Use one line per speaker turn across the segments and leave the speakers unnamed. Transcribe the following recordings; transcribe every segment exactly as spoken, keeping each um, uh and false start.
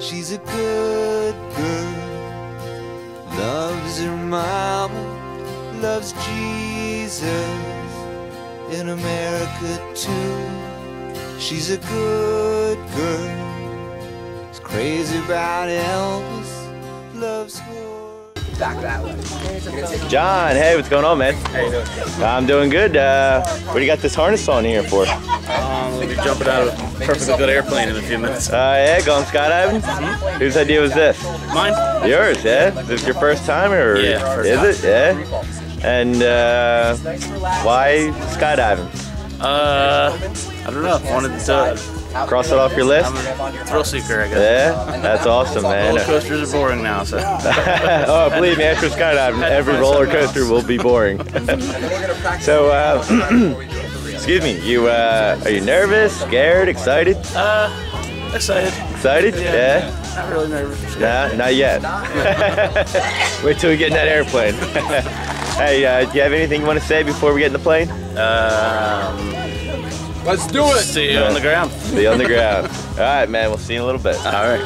She's a good girl, loves her mama, loves Jesus, in America too. She's a good girl, is crazy about Elvis, loves her.
Back that way.
John, hey, what's going on, man?
How you doing?
I'm doing good. Uh, what do you got this harness on here for?
Um, we'll be jumping out of a perfectly good airplane in a few minutes.
Uh, yeah, going skydiving? Mm-hmm. Whose idea was this?
Mine?
Yours, yeah? Is this your first time, or
yeah, first
is
time.
it? Yeah. And uh, why skydiving?
Uh, I don't know. I wanted to
cross it off your list.
I'm a thrill seeker, I guess.
Yeah, that's awesome, man.
Roller coasters are boring now, so.
Oh, believe me, after skydiving, every roller coaster will be boring. So, uh, excuse me, you uh, are you nervous, scared, excited?
Uh, excited.
Excited?
Yeah.
Yeah.
Not really nervous.
Nah, not yet. Wait till we get in that airplane. Hey, uh, do you have anything you want to say before we get in the plane?
Um,
Let's do it.
see you on the ground.
See you on the ground. All right, man. We'll see you in a little bit.
All right.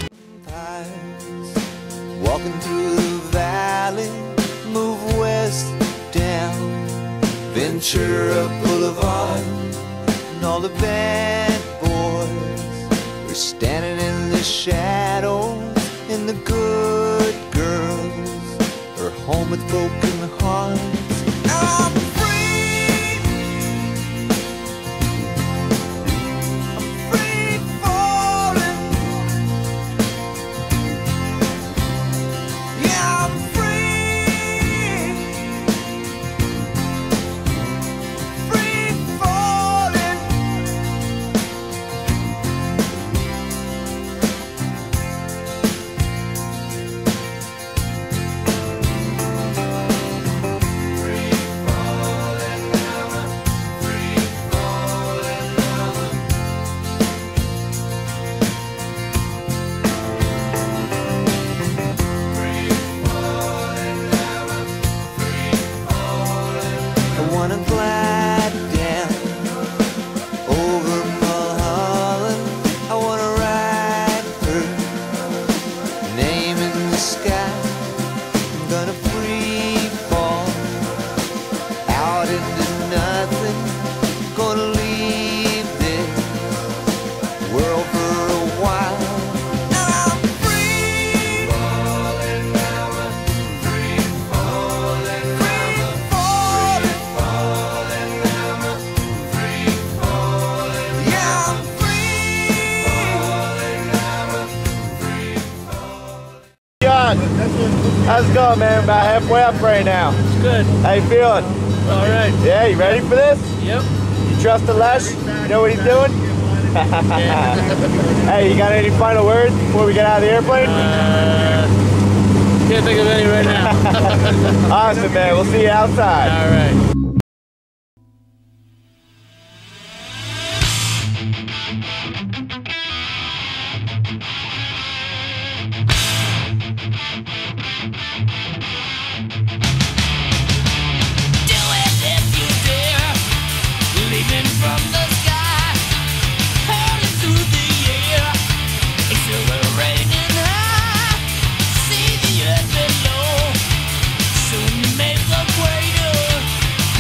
Walking through the valley, move west down Ventura Boulevard, and all the bad boys are standing in the shadows, and the good girls are home with broken hearts. I'm free, I'm free falling, yeah, I'm free, free falling. I wanna glide down over Mulholland. I wanna write her name in the sky. I'm gonna free fall out into nothing. Gonna leave this world for a while. And I'm free falling, free falling, free falling, falling, free falling. Yeah, I'm free falling,
John, how's it going, man? About halfway up right now.
It's good.
How you feeling?
All right.
Yeah, you ready for this?
Yep.
You trust the Les? You know what he's doing? Hey, you got any final words before we get out of the airplane?
Uh, can't think of any right now.
Awesome, man. We'll see you outside.
All right.
Do it if you dare, leaping from the sky, hurling through the air, exhilarating high. See the earth below, soon you make the crater.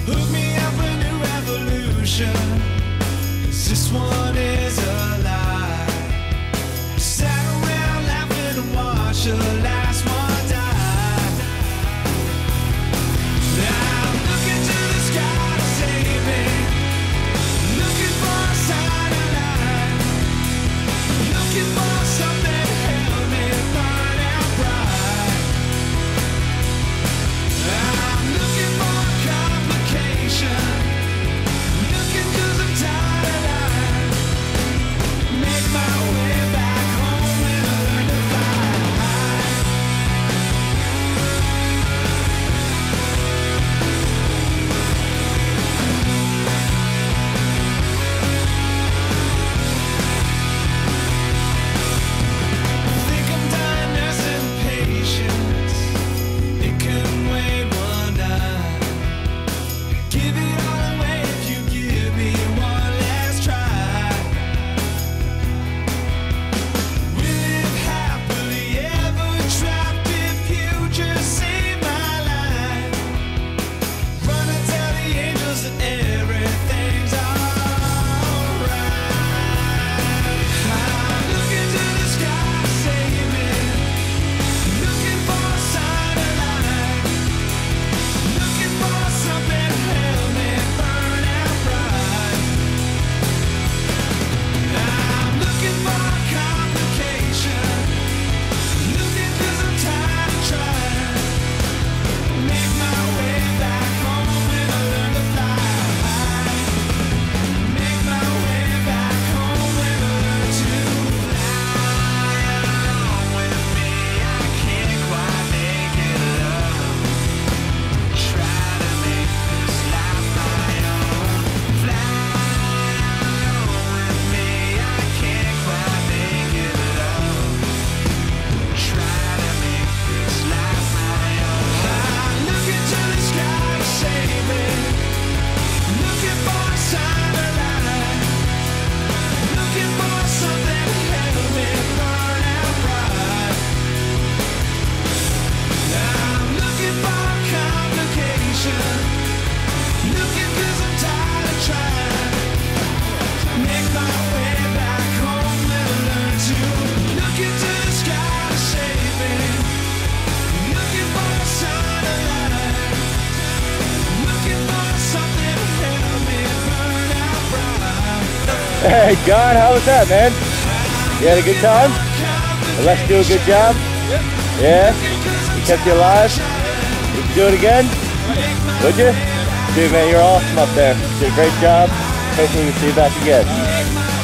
Hook me up a new revolution, 'cause this one is a lie. Sat around laughing and watched the last one die. Now I'm looking to the sky to save me, looking for a sign of life, looking for something to help me burn out bright. I'm looking for complication, looking 'cause I'm tired of lying. Make my way back home and learn to fly. Think I'm dying nursing patience, it can wait one night. Give it all away if you give me one last try. We live happily ever trapped if you just save my life. Run and tell the angels that everything's alright. I'm looking to the sky to save me, looking for a sign of life, looking for something to help me burn out bright. I'm looking for complication, looking 'cause I'm tired of trying. Make my way back home and learn to fly. Make my way back home and learn to fly. With me, I can't quite make it up. Try to make this life my own. Fly with me, I can't quite make it up. Try to make this life my own. I'm looking to the sky to save me, looking for a sign of life, looking for something to help me burn out bright. I'm looking for complication, looking 'cause I'm tired of trying. Make my way back home and learn to look into the sky to save me, looking for a sign of life, looking for something to help me burn out bright.
Hey, God, how was that, man? You had a good time? Let's do a good job? Yeah? We kept you alive? Would you do it again? Would you? Dude, man, you're awesome up there. You did a great job. Hopefully we see you back again.